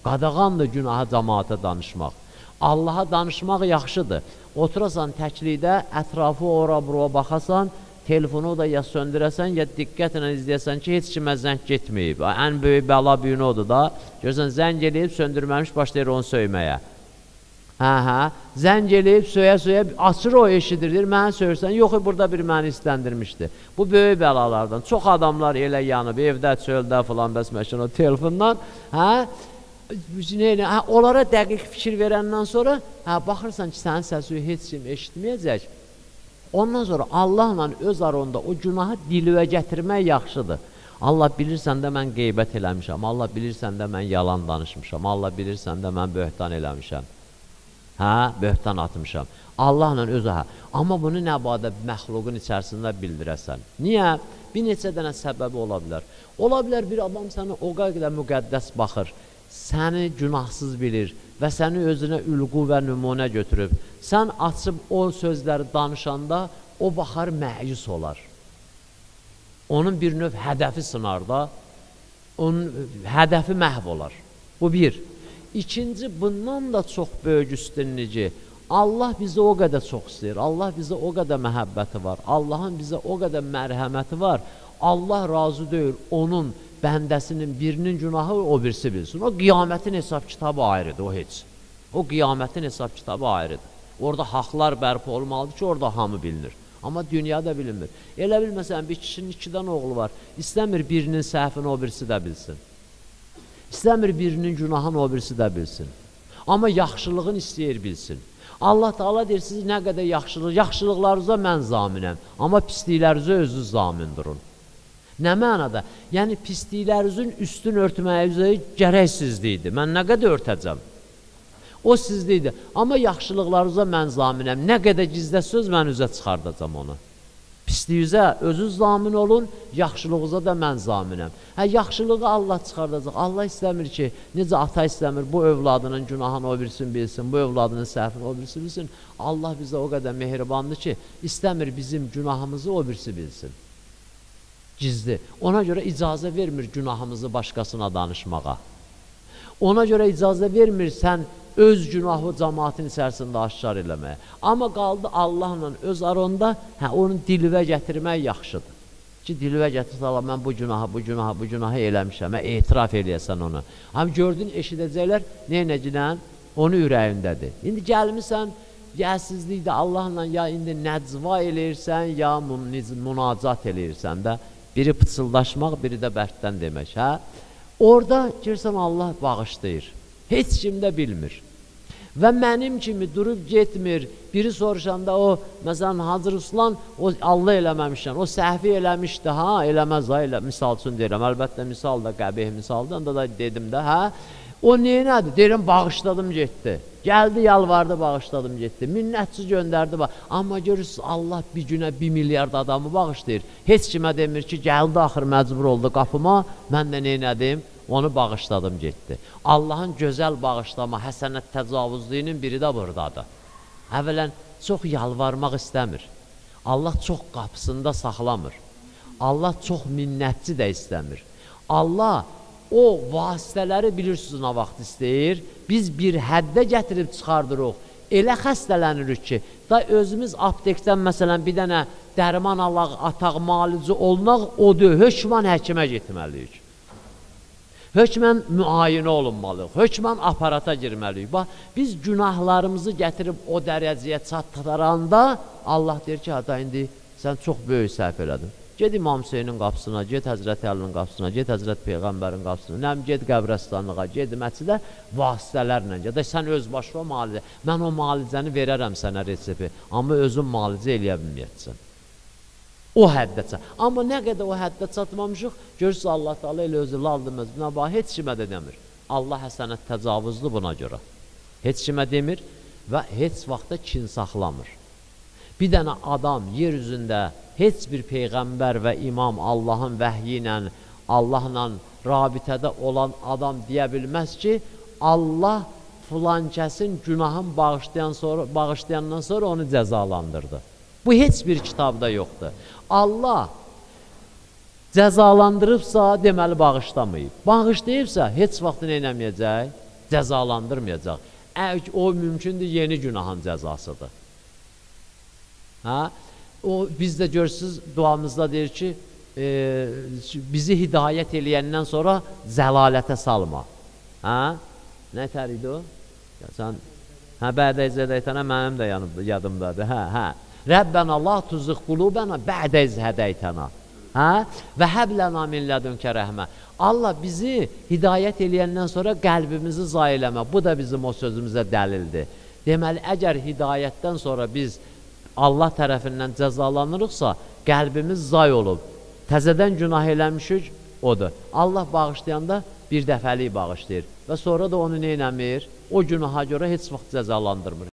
Qadağandır günahı cəmaata danışmaq. Allaha danışmaq yaxşıdır. Oturasan təklikdə, ətrafı ora-bura baxasan, telefonu da ya söndürəsən, ya diqqətlə izləyəsən ki, heç kimə zəng getməyib. Ən böyük bəla büyünü odur da. Görürsən, zəng eləyib, söndürməmiş, başlayır onu söyməyə. Zəng eləyib, söyə-söyə, açır o eşidir, deyir, mənə söyürsən, yox, burada bir məni istəndirmişdi. Bu böyük bəlalardan. Çox adamlar elə yanıb, evdə, çöldə filan, bəs məşən o telefondan, onlara dəqiq fikir verəndən sonra, baxırsan ki, sənin səsi heç kim eşitməyəcək. Ondan sonra Allahla öz aranda o günahı dilivə gətirmək yaxşıdır. Allah bilirsən də mən qeybət eləmişəm, Allah bilirsən də mən yalan danışmışam, Allah bilirsən də mən böhtan eləmişəm. Böhtan atmışam. Allahla özü Amma bunu nə badə məxluqun içərisində bildirəsən. Niyə? Bir neçə dənə səbəbi ola bilər. Ola bilər bir adam sənə o qədər müqəddəs baxır, səni günahsız bilir və səni özünə ülqu və nümunə götürüb. Sən açıb o sözləri danışanda o baxar məyus olar. Onun bir növ hədəfi sınar da, onun hədəfi məhv olar. Bu bir. İkinci, bundan da çox böyük üstünlüyü. Allah bizə o qədər çox istəyir, Allah bizə o qədər məhəbbəti var, Allahın bizə o qədər mərhəməti var. Allah razı deyil, onun bəndəsinin birinin günahı o birisi bilsin. O qiyamətin hesab kitabı ayrıdır, o heç. O qiyamətin hesab kitabı ayrıdır. Orada haqlar bərpa olmalıdır ki, orada hamı bilinir. Amma dünyada bilinmir. Elə bil, məsələn, bir kişinin 2 dənə oğlu var. İstəmir birinin səhvini o birisi də bilsin. İstəmir birinin günahını o birisi də bilsin. Amma yaxşılığını istəyir bilsin. Allah Teala deyir, siz nə qədər yaxşılıqlarınıza mən zaminəm. Amma pisliklərinizə özünüz zamin durun. Nə mənada? Yəni, pisliklərinizin üstün örtməyə gərək sizlikdir. Mən nə qədər örtəcəm? O sizlikdir. Amma yaxşılıqlarınıza mən zaminəm. Nə qədər gizlə söz mən üzə çıxardacam onu. Pisliyinizə özünüz zamin olun, yaxşılığınıza da mən zaminəm. Yaxşılığı Allah çıxardacaq. Allah istəmir ki, necə ata istəmir, bu övladının günahını o birisi bilsin, bu övladının səhvini o birisi bilsin. Allah bizə o qədər mehribandır ki, istəmir bizim günahımızı o birisi bilsin. Gizli. Ona görə icazə vermir günahımızı başqasına danışmağa. Ona görə icazə vermir sən öz günahı cəmaatın içərisində aşkar eləməyə. Amma qaldı Allahla öz aranda, onun dilivə gətirmək yaxşıdır. Ki, dilivə gətirsə Allah, mən bu günahı eləmişəm, etiraf eləyəsən onu. Amma gördün, eşidəcəklər, neynəcilən? Onu ürəyindədir. İndi gəlmirsən, yəsizlikdə Allahla ya indi nəcva eləyirsən, ya münacat eləyirsən də, biri pıçıldaşmaq, biri də bərddən demək. Orada girsən Allah bağışlayır. Heç kim də bilmir. Və mənim kimi durub getmir, biri soruşanda o, məsələn, Hacı Ruslan, o Allah eləməmişən, o səhvi eləmişdi, eləməz, misal üçün deyirəm, əlbəttə misal da qəbih misaldır, onda da dedim də, o neynədir? Deyirəm, bağışladım getdi. Gəldi, yalvardı, bağışladım getdi. Minnətçi göndərdi, amma görürsünüz, Allah bir günə 1 milyard adamı bağışlayır. Heç kimə demir ki, gəldi, axır məcbur oldu qapıma, mən də neynədim? Onu bağışladım getdi. Allahın gözəl bağışlama, həsənət təcavüzlüyünün biri də buradadır. Əvvələn, çox yalvarmaq istəmir. Allah çox qapısında saxlamır. Allah çox minnətçi də istəmir. Allah o vasitələri bilirsiniz nə vaxt istəyir. Biz bir həddə gətirib çıxardırıq. Elə xəstələnirik ki, da özümüz aptekdən məsələn bir dənə dərman alaq, ataq, malicə olunaq, o deyil, hökmən həkimə getməliyik. Hökmən müayinə olunmalıyıq, hökmən aparata girməliyik. Bax, biz günahlarımızı gətirib o dərəcəyə çatdıranda Allah deyir ki, hada indi sən çox böyük səhv elədin. Ged İmam Hüseynin qapısına, ged Həzrəti Əlinin qapısına, ged Həzrət Peyğəmbərin qapısına, ged qəbrəstanlığa, ged məscidə vasitələrlə ged. Sən öz başına malicə, mən o malicəni verərəm sənə resipi, amma özün malicə eləyə bilməyəcəksən. O həddə çat. Amma nə qədər o həddə çatmamışıq, görürsünüz Allah Teala elə özü laldımız, heç kimə də demir. Allah həsənət təcavüzlü buna görə. Heç kimə demir və heç vaxtda kin saxlamır. Bir dənə adam yer üzündə heç bir peyğəmbər və imam Allahın vəhyi ilə, Allahla rabitədə olan adam deyə bilməz ki, Allah filan kəsin günahın bağışlayandan sonra onu cəzalandırdı. Bu heç bir kitabda yoxdur. Allah cəzalandırıbsa, deməli bağışlamayıb. Bağışlayıbsa, heç vaxt nə eləməyəcək? cəzalandırmayacaq. O mümkündür, yeni günahın cəzasıdır. Biz də görürsünüz, duamızda deyir ki, bizi hidayət eləyəndən sonra zəlalətə salma. Nə tər idi o? Bədə izhədəytənə mənim də yadımdadır. Rəbbənə la tuzıq qulubənə bədə izhədəytənə. Və həblənə min lədünkə rəhmə. Allah bizi hidayət eləyəndən sonra qəlbimizi zay eləmə. Bu da bizim o sözümüzə dəlildir. Deməli, əgər hidayətdən sonra biz Allah tərəfindən cəzalanırıqsa, qəlbimiz zay olub, təzədən günah eləmişik, odur. Allah bağışlayanda bir dəfəlik bağışlayır və sonra da onu neynəmir? O günaha görə heç vaxt cəzalandırmır.